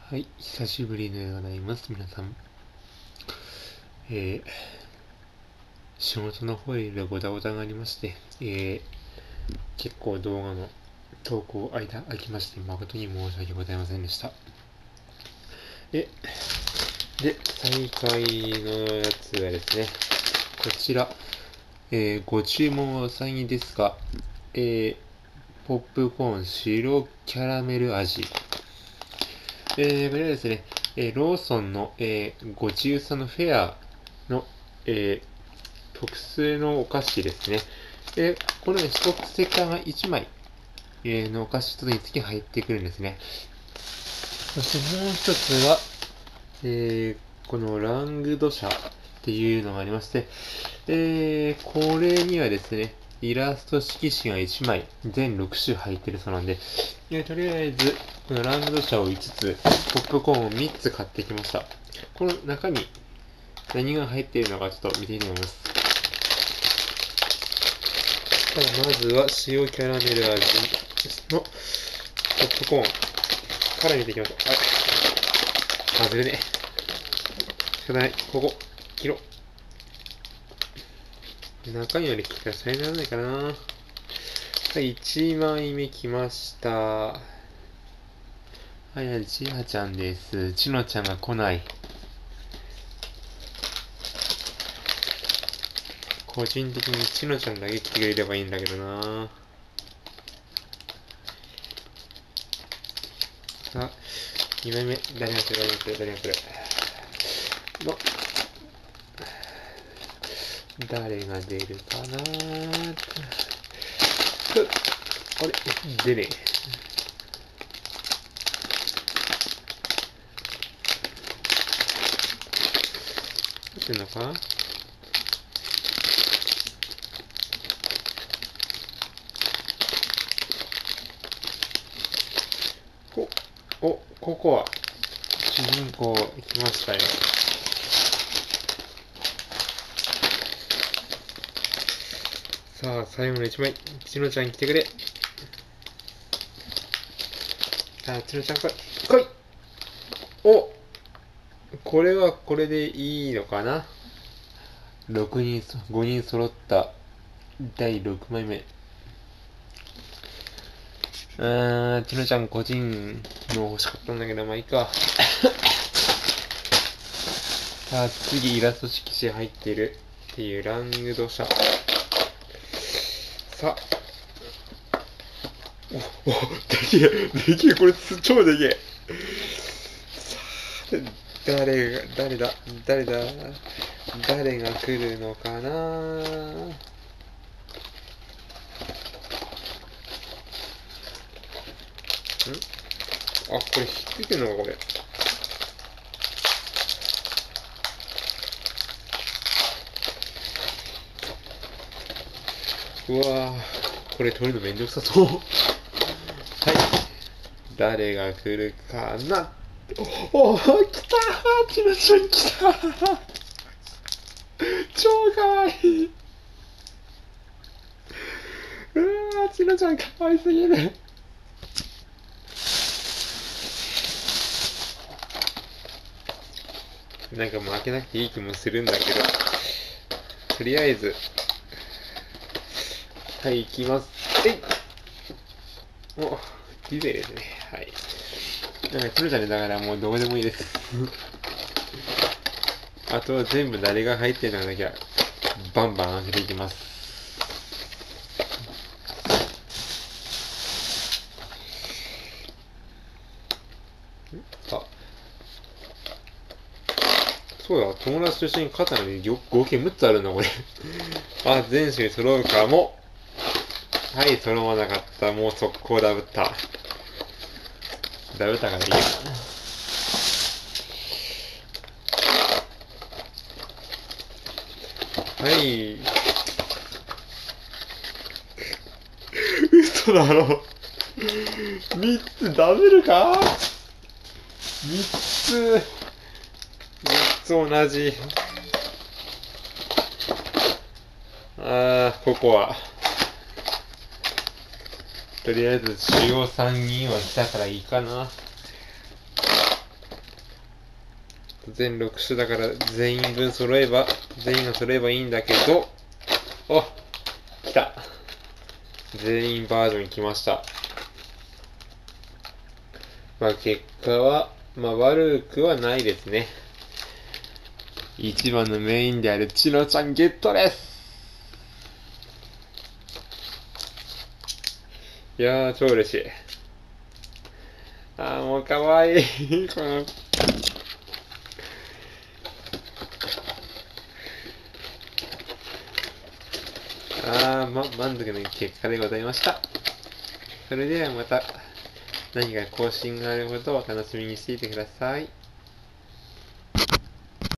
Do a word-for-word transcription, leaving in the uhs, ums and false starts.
はい、久しぶりでございます、皆さん。えー、仕事の方でごたごたがありまして、えー、結構動画の投稿間空きまして、誠に申し訳ございませんでした。え、で、再開のやつはですね、こちら、えー、ご注文はお下げですが、えー、ポップコーン白キャラメル味。えー、これはですね、えー、ローソンの、えー、ご自由さのフェアの、えー、特製のお菓子ですね。で、このようにストックステッカーがいちまい、えー、のお菓子一つにつき入ってくるんですね。そしてもう一つは、えー、このラングド社っていうのがありまして、えー、これにはですね、イラスト色紙がいちまい、全ろく種入ってるそうなんで、えー、とりあえず、このラングド社をいつつ、ポップコーンをみっつ買ってきました。この中に何が入っているのかちょっと見てみます。ただまずは塩キャラメル味のポップコーンから見ていきましょう。はい。外れね。仕方ない。ここ、切ろう。中身より切ったらそれにならないかな。はい、いちまいめきました。はい、はい、ちはちゃんです。ちのちゃんが来ない。個人的にちのちゃんだけ来てくれればいいんだけどな。さあ、にまいめ、誰が来る、誰が来る、誰が来る。の、誰が出るかなーっと。あれ、出ねえ。出てんのかお、お、ここは、主人公来ましたよ。さあ、最後のいちまい。ちのちゃん来てくれ。さあ、ちのちゃん来い。来いおこれはこれでいいのかな ?ろく 人、ごにん揃っただいろくまいめ。うーん、ちのちゃん個人の欲しかったんだけど、まあいいか。さあ、次イラスト色紙入ってるっていうラングド社。さあ。お、お、でけえ、でけえ、これ超でけえ。さあ、誰が、誰だ、誰だ、誰が来るのかな。んあ、これひっついてんのか、これ。うわぁ、これ取るのめんどくさそう。はい。誰が来るかな。おお、来たー、ちのちゃん来たー。超かわいい。うわー、ちのちゃんかわいすぎる。なんかもう開けなくていい気もするんだけど、とりあえず、はい、行きます。えいお、綺麗ですね。はい。なんか、ちのちゃんね、だからもうどうでもいいです。あとは全部誰が入ってるのかだけは、バンバン開けていきます。あ、そうだ、友達と一緒に勝ったのに合計むっつあるんだ、これ。あ、全種揃うかも。はい、揃わなかった。もう速攻ダブった。ダブったからいいや。はい。嘘だろ。みっつダブルか ?みっ つ。みっつ同じ。あー、ここは。とりあえず主要さんにんは来たからいいかな。 全ろく種だから全員分揃えば、全員が揃えばいいんだけど、お、来た。全員バージョン来ました。まあ結果は、まあ悪くはないですね。一番のメインであるチノちゃんゲットです。いやー、超嬉しい。あー、もうかわいい。このあー、ま、満足の結果でございました。それではまた何か更新があることを楽しみにしていてください。